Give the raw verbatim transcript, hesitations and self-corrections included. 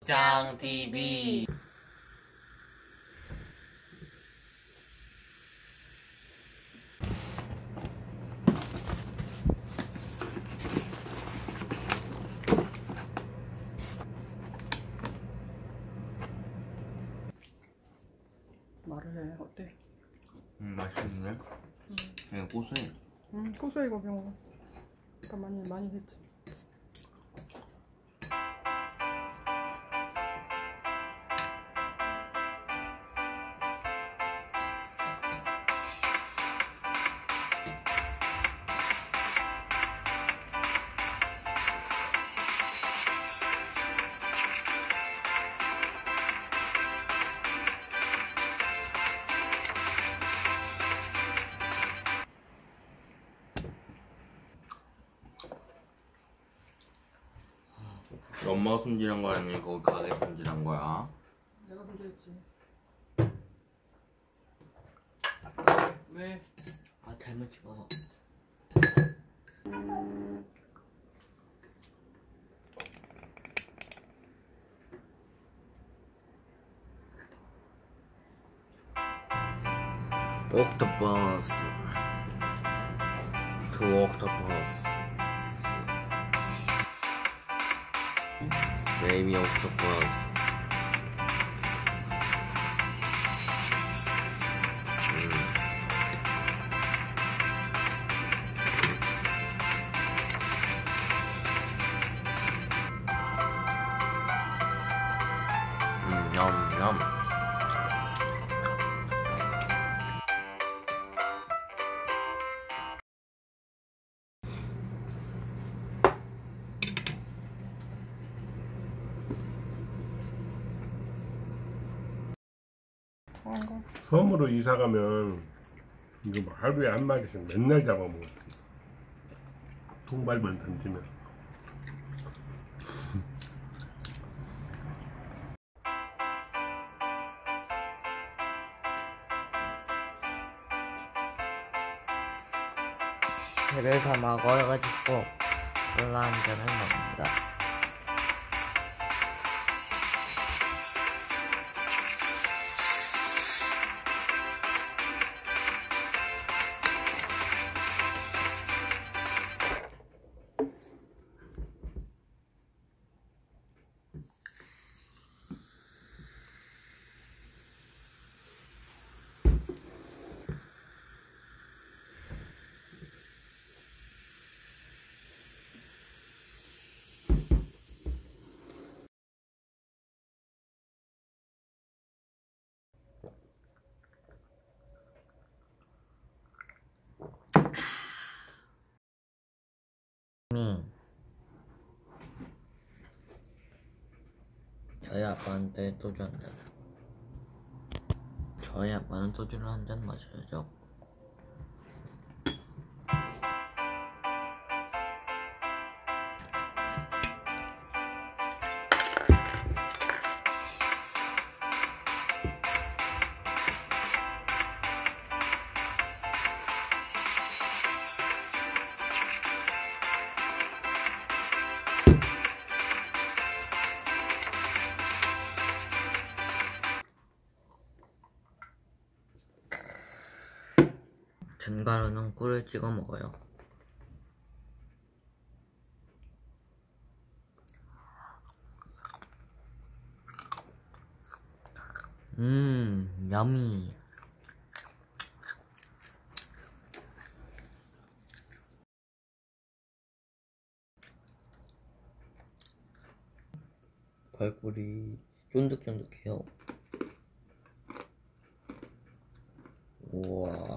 짱티비. 말을 해. 어때? 음, 맛있는데? 음. 그냥 고소해. 음, 고소해. 이거 병어. 아까 많이 많이 했지. 엄마가 손질한 거 아니면 거기 가게 손질한 거야? 내가 손질했지. 왜? 아, 잘못 집어서. 옥토퍼스. 두 옥토퍼스. Baby octopus. 음, 냠냠. 섬으로 이사 가면 이거 뭐 하루에 한 마리씩 맨날 잡아먹어. 통발만 던지면. 회를 다 먹어가지고 콜라 한 잔을 먹습니다. 음. 저희 아빠한테 소주 한 잔. 저희 아빠는 소주를 한 잔 마셔야죠. 견과류는 꿀을 찍어 먹어요. 음, 야미. 발꿀이 쫀득쫀득해요. 우와.